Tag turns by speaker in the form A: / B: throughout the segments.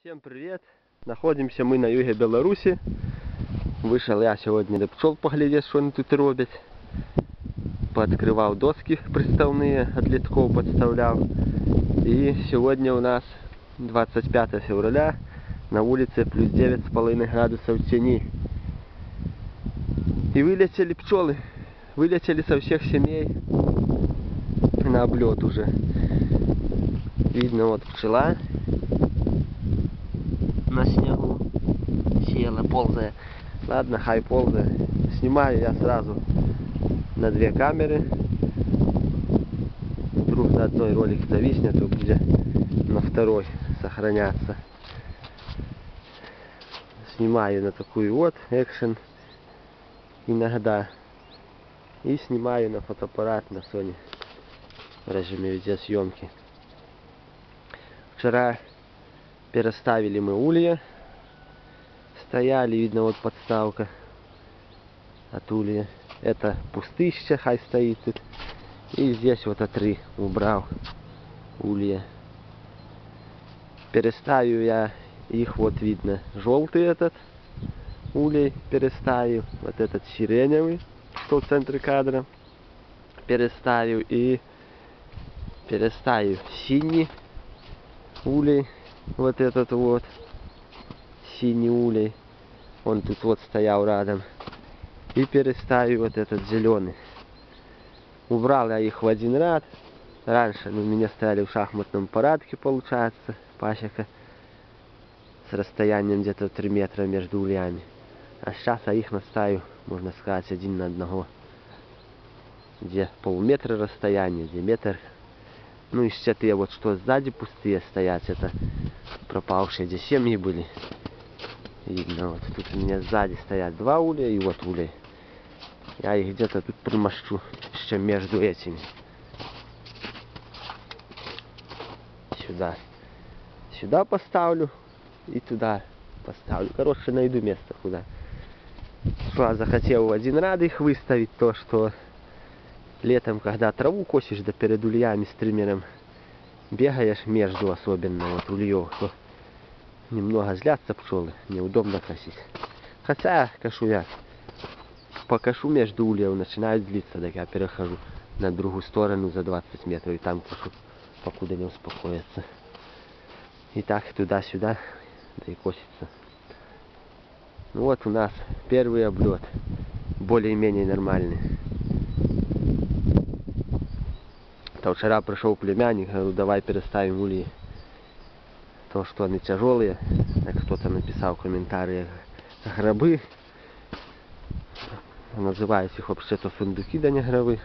A: Всем привет! Находимся мы на юге Беларуси. Вышел я сегодня до пчел поглядеть, что они тут робят. Пооткрывал доски приставные, от литков подставлял. И сегодня у нас 25 февраля, на улице плюс 9,5 градусов тени. И вылетели пчелы. Вылетели со всех семей на облет уже. Видно, вот пчела на снегу села, ползая. Ладно, хай ползает. Снимаю я сразу на две камеры. Вдруг на одной ролик зависнет, то где на второй сохраняться. Снимаю на такую вот экшен иногда. И снимаю на фотоаппарат на Sony в режиме видеосъемки. Вчера переставили мы улья. Стояли, видно, вот подставка от улья. Это пустыща, хай стоит тут. И здесь вот три убрал улья. Переставил я их, вот видно, желтый этот улей переставил. Вот этот сиреневый, что в центре кадра, переставил. И переставил синий улей. Вот этот вот синий улей. Он тут вот стоял рядом. И переставил вот этот зеленый. Убрал я их в один ряд. Раньше у меня стояли в шахматном порядке, получается, пасека с расстоянием где-то 3 метра между ульями. А сейчас я их наставил, можно сказать, один на одного. Где полметра расстояния, где метр. Ну и еще те вот, что сзади пустые стоят, это пропавшие, где семьи были. Видно, вот тут у меня сзади стоят два улья и вот улей. Я их где-то тут примощу еще между этими. Сюда. Сюда поставлю и туда поставлю. Короче, найду место куда. Что я захотел в один ряд их выставить, то что летом, когда траву косишь, да перед ульями с триммером бегаешь между, особенно вот ульев, то немного злятся пчелы, неудобно косить. Хотя кашу я, покашу между ульев, начинают злиться, так я перехожу на другую сторону за 20 метров и там кашу, покуда не успокоятся. И так туда-сюда, да и косится. Ну вот у нас первый облет, более-менее нормальный. То вчера пришел племянник, говорю, давай переставим ульи. То, что они тяжелые, как кто-то написал в комментариях, гробы. Называют их вообще-то сундуки, да не гробы.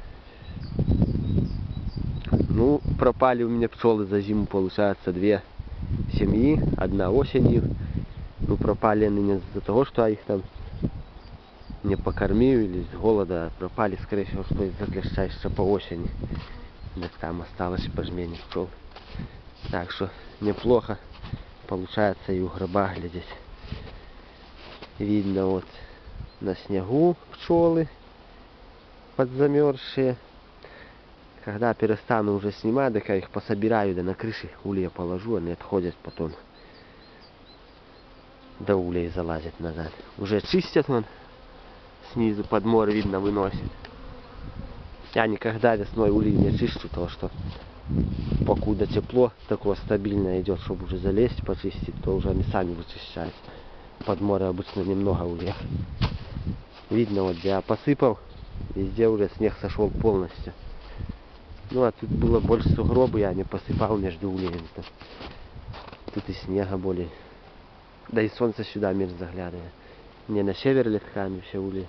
A: Ну, пропали у меня пчелы за зиму, получается, 2 семьи, одна осенью. Ну, пропали они не из-за того, что я их там не покормил или из голода, пропали, скорее всего, что из-за клеща еще по осени. Так там осталось пожмение пчел. Так что неплохо получается и у гроба глядеть. Видно вот на снегу пчелы подзамерзшие. Когда перестану уже снимать, так я их пособираю, да на крыше улья положу, они отходят потом. До улья залазят назад. Уже чистят он. Снизу подмор видно выносит. Я никогда весной ульи не чищу, потому что покуда тепло такое стабильное идет, чтобы уже залезть, почистить, то уже они сами вычищают. Подмора обычно немного ульев. Видно, вот где я посыпал, везде уже снег сошел полностью. Ну а тут было больше сугробы, я не посыпал между ульями. Тут и снега более. Да и солнце сюда мир заглядывает. Не на север летками все ульи.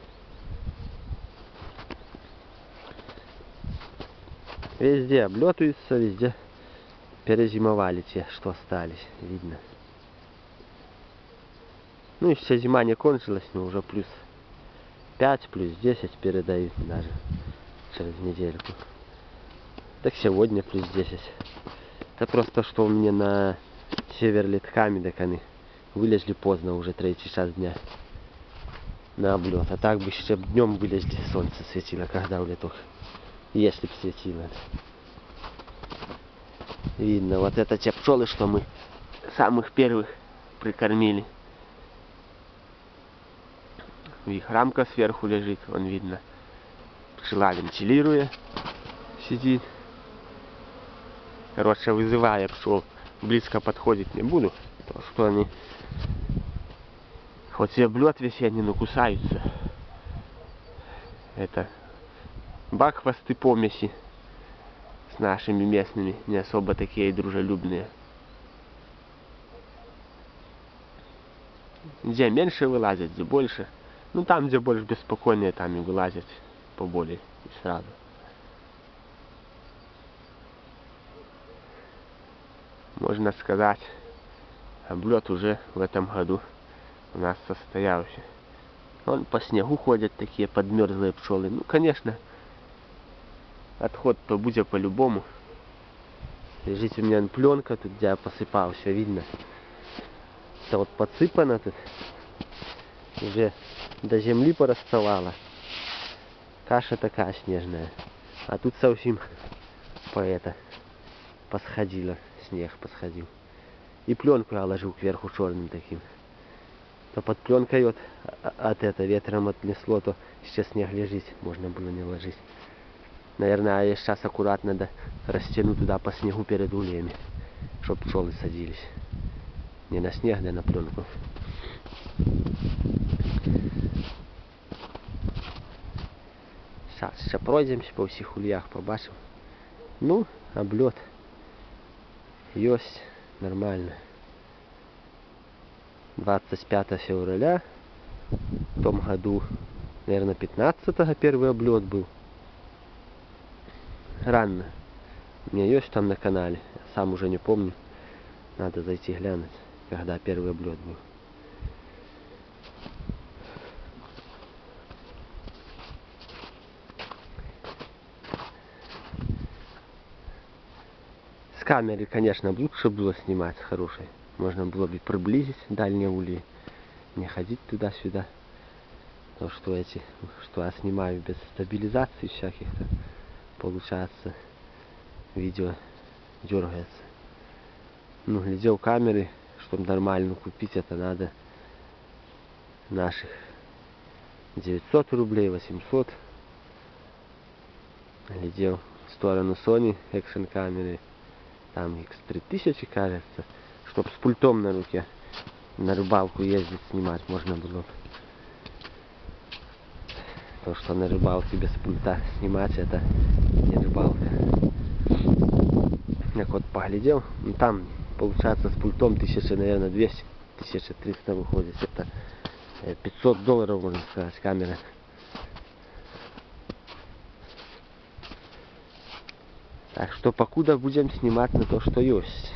A: Везде облетаются, везде перезимовали те, что остались, видно. Ну и вся зима не кончилась, но уже плюс 5, плюс 10 передают даже через недельку. Так сегодня плюс 10. Это просто что у меня на север летками, так они вылезли поздно, уже 3-й час дня на облет. А так бы еще днем вылезли, солнце светило, когда у леток. Если бы светило. Видно, вот это те пчелы, что мы самых первых прикормили. Их рамка сверху лежит, вон видно. Пчела вентилирует, сидит. Короче, вызывая пчел, близко подходить не буду, потому что они, хоть и облет весенний, но кусаются. Это бакхвосты помеси с нашими местными, не особо такие дружелюбные. Где меньше вылазят, где больше. Ну там, где больше беспокойнее, там и вылазят поболее и сразу. Можно сказать, облет уже в этом году у нас состоялся. Вон по снегу ходят такие подмерзлые пчелы. Ну, конечно, отход-то будет по-любому. Лежит у меня пленка, тут где я посыпал, все видно. Это вот подсыпано тут. Уже до земли порасставала. Каша такая снежная. А тут совсем посходила. Снег посходил. И пленку я ложил кверху черным таким. То под пленкой от ветром отнесло, то сейчас снег лежит. Можно было не ложить. Наверное, я сейчас аккуратно растяну туда по снегу перед ульями, чтобы пчелы садились. Не на снег, да на пленку. Сейчас ще пройдемся по всех ульях, побачим. Ну, облет есть нормально. 25 февраля в том году, наверное, 15-го первый облет был. Рано. У меня есть там на канале, сам уже не помню. Надо зайти глянуть, когда первый облет был. С камеры, конечно, лучше было снимать хорошей. Можно было бы приблизить дальние ульи, не ходить туда-сюда. То, что я снимаю без стабилизации всяких-то, получается, видео дергается. Ну, глядел камеры, чтобы нормально купить, это надо наших 900 рублей, 800. Глядел в сторону Sony экшн камеры, там X3000, кажется, чтоб с пультом на руке на рыбалку ездить, снимать можно было. То, что на рыбалке без пульта снимать, это не рыбалка. Я вот поглядел, ну, там получается с пультом 1000, наверное, 200, 1300 выходит. Это $500, можно сказать, камера. Так что покуда будем снимать на то, что есть.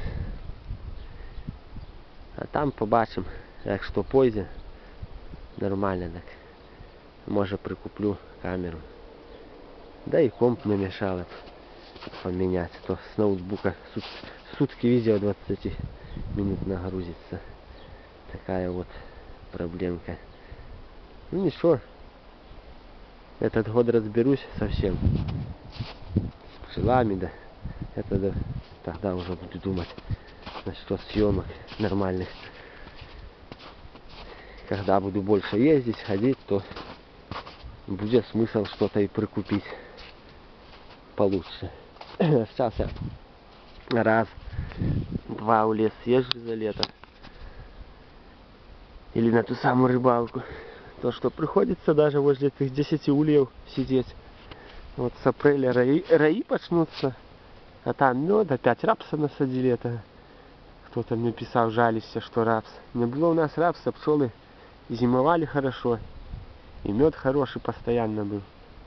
A: А там побачим, як что пойде. Нормально так. Может, прикуплю камеру. Да и комп не мешало поменять. То с ноутбука сутки видео 20 минут нагрузится. Такая вот проблемка. Ну ничего. Этот год разберусь совсем. С пчелами, да. Это да. Тогда уже буду думать насчет съемок нормальных. Когда буду больше ездить, ходить, то будет смысл что-то и прикупить получше. Сейчас я раз-два в лес съезжу за лето. Или на ту самую рыбалку. То, что приходится даже возле этих 10 ульев сидеть. Вот с апреля раи почнутся. А там мед, опять рапса насадили. Это кто-то мне писал, жалься, что рапс. Не было у нас рапса, пчелы зимовали хорошо. И мед хороший постоянно был.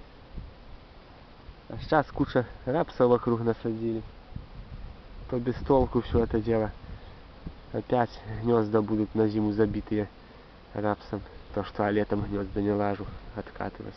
A: А сейчас куча рапса вокруг насадили. То без толку все это дело. Опять гнезда будут на зиму забитые рапсом. То, что я летом гнезда не лажу откатывать.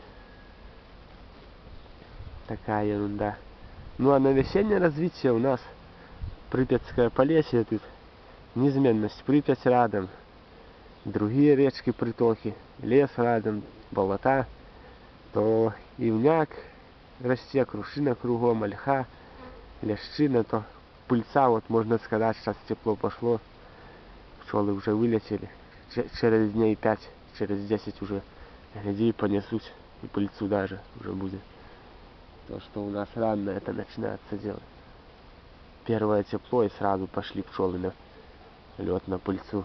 A: Такая ерунда. Ну а на весеннее развитие у нас Припятское Полесье тут. Неизменность. Припять рядом. Другие речки, притоки. Лес рядом. Болота. То ивняк расте, крушина кругом, ольха, лящина, то пыльца, вот можно сказать, сейчас тепло пошло, пчелы уже вылетели. Через дней 5, через 10 уже, гляди, понесут, и пыльцу даже уже будет. То, что у нас рано это начинается делать. Первое тепло, и сразу пошли пчелы на лед, на пыльцу.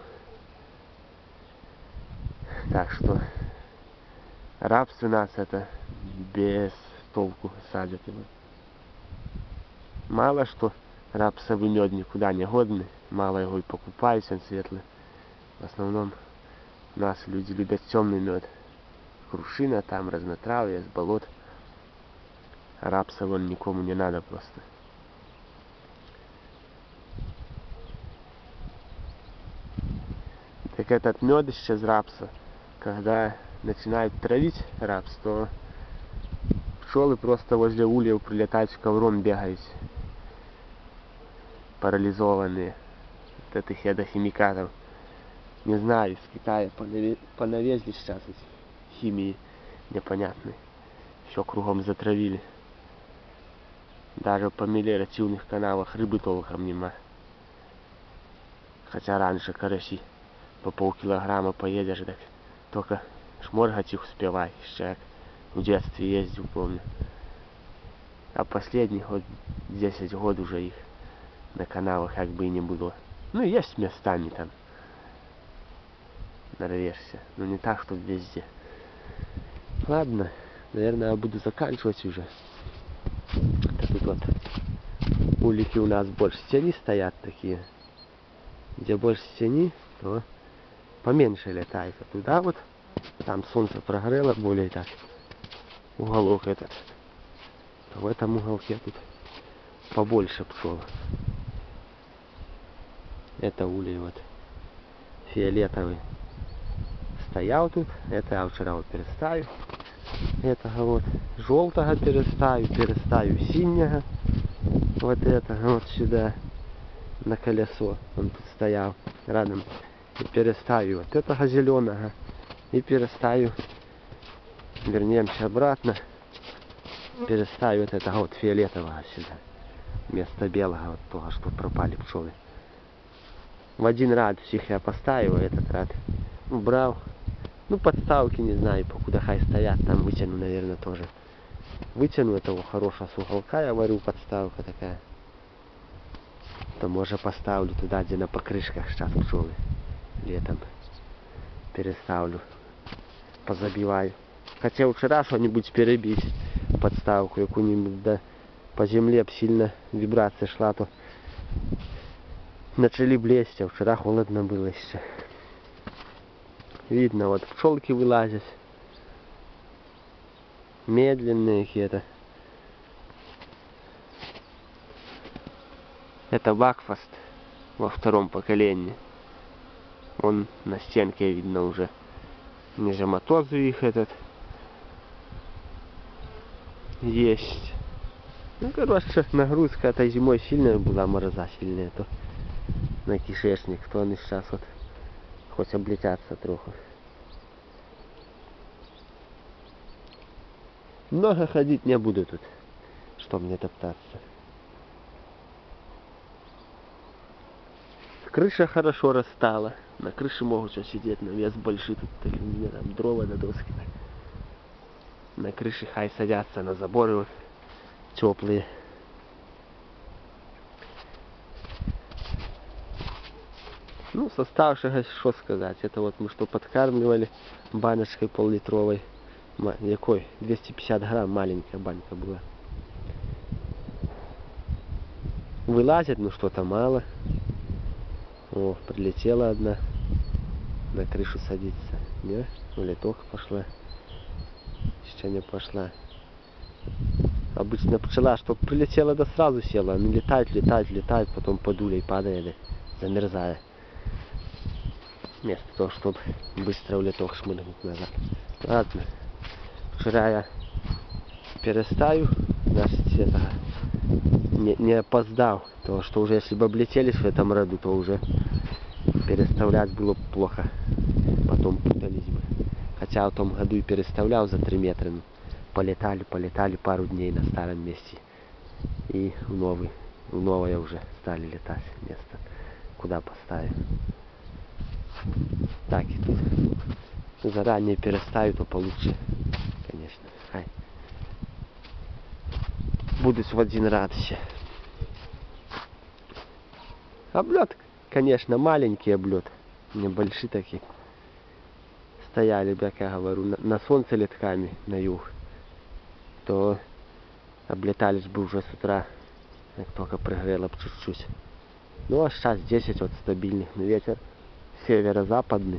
A: Так что рапс у нас это без толку садят его. Мало что рапсовый мед никуда не годный, мало его и покупают, он светлый. В основном у нас люди любят темный мед. Крушина там, разнотравье, с болот. Рапсовый он никому не надо просто. Так этот мед из рапса, когда начинают травить рапс, то пчелы просто возле ульев прилетают, с ковром бегают, парализованные от этих ядохимикатов. Не знаю, из Китая понавезли сейчас эти химии непонятной. Все кругом затравили. Даже по мелиоративных каналах рыбы толком нема. Хотя раньше караси по полкилограмма поедешь, так только шморгать их успевай, еще как в детстве ездил, помню. А последний год, 10 год уже их на каналах как бы и не было. Ну, есть местами там. Нарвешься, но не так, что везде. Ладно, наверное, я буду заканчивать уже. Тут вот улики у нас больше тени стоят такие. Где больше тени, то поменьше летает. А туда вот, там солнце прогрело более так. Уголок этот. То в этом уголке тут побольше пчел. Это улей вот фиолетовый. Стоял тут, это я вчера вот переставил. Этого вот желтого переставил синего. Вот это вот сюда на колесо. Он тут стоял рядом. И переставил вот этого зеленого. И переставил, вернемся обратно. Переставил вот этого вот фиолетового сюда. Вместо белого вот того, что пропали пчелы. В один ряд всех я поставил, этот ряд убрал. Ну, подставки, не знаю, покуда хай стоят, там вытяну, наверное, тоже. Вытяну этого хорошего с уголка, я варю, подставка такая. То, может, поставлю туда, где на покрышках сейчас пчелы. Летом переставлю, позабиваю. Хотел вчера что-нибудь перебить, подставку какую-нибудь, да по земле б сильно вибрация шла, то начали блесть, а вчера холодно было еще. Видно, вот пчелки вылазят. Медленные какие-то. Это Бакфаст во втором поколении. Он на стенке видно уже. Нижематозу их этот есть. Ну, короче, нагрузка этой зимой сильная была, мороза сильная, то на кишечник, то они сейчас вот хоть облетятся трохи. Много ходить не буду тут, что мне топтаться. Крыша хорошо растала. На крыше могут что сидеть, навес большой, тут так, у меня там дрова на доске. На крыше хай садятся, на заборы вот теплые. Ну, с оставшегося, что сказать, это вот мы что подкармливали баночкой пол-литровой. Якой? 250 грамм, маленькая банька была. Вылазит, ну что-то мало. О, прилетела одна. На крышу садится. Не? Или только пошла. Еще не пошла. Обычно пчела, что прилетела, да сразу села. Они летают, потом под улей падает, замерзая. Вместо того, чтобы быстро в леток шмыгнуть назад. Ладно. Вчера я переставил, значит, это не опоздал. То, что уже если бы облетелись в этом роду, то уже переставлять было бы плохо. Потом путались бы. Хотя в том году и переставлял за 3 метра. Ну, полетали пару дней на старом месте. И в новый в новое уже стали летать место, куда поставим. Так, и тут заранее переставлю, то получше, конечно. Хай. Будешь в один рад еще. Облет, конечно, маленький облет, небольшие такие. Стояли, как я говорю, на солнце летками на юг, то облетались бы уже с утра, как только пригрело бы чуть-чуть. Ну а сейчас 10 вот стабильных, ветер северо-западный.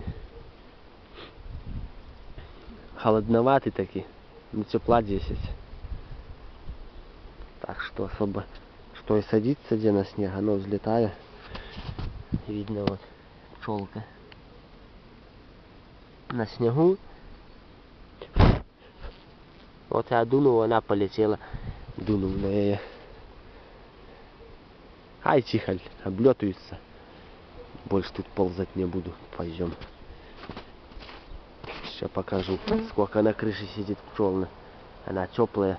A: Холодноватый такие, но тепла 10. Так что особо, что и садится где на снег, оно взлетает. Видно вот пчелка на снегу. Вот я дунул, она полетела. Дунул на ее. Ай, чихаль, облетаются. Больше тут ползать не буду. Пойдем. Сейчас покажу, сколько на крыше сидит пчелна. Она теплая.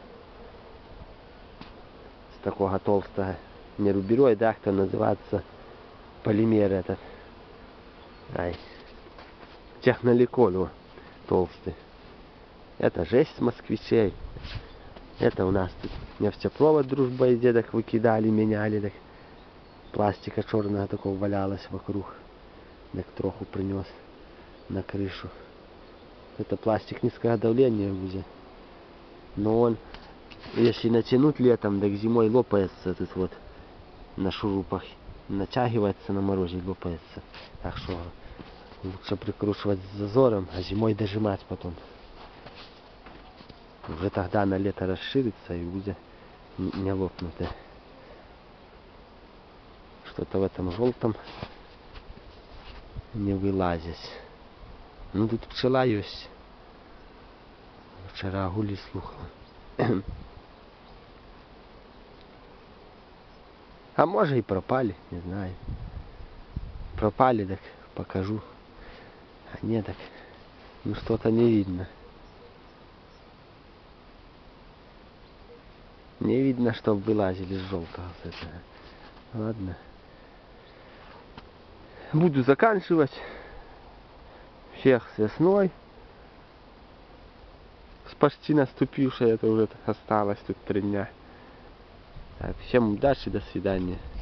A: С такого толстого. Не рубероид, да, кто называется. Полимер этот. Ай. Техноликоль толстый. Это жесть с москвичей. Это у нас тут нефтепровод дружба и дедок выкидали, меняли. Так. Пластика черная такого валялась вокруг. Так троху принес на крышу. Это пластик низкого давления будет. Но он, если натянуть летом, так зимой лопается тут вот на шурупах. Натягивается на морозе, лопается. Так что лучше прикручивать с зазором, а зимой дожимать потом. Уже тогда на лето расширится и будет не лопнутое. Что-то в этом желтом не вылазит. Ну тут пчела есть. Вчера гулі слухали. А може и пропали, не знаю. Пропали, так покажу. А нет, так ну что-то не видно. Не видно, чтоб вылазили с желтого с этого. Ладно. Буду заканчивать. Всех с весной. С почти наступившей, это уже осталось тут 3 дня. Так, всем удачи, до свидания.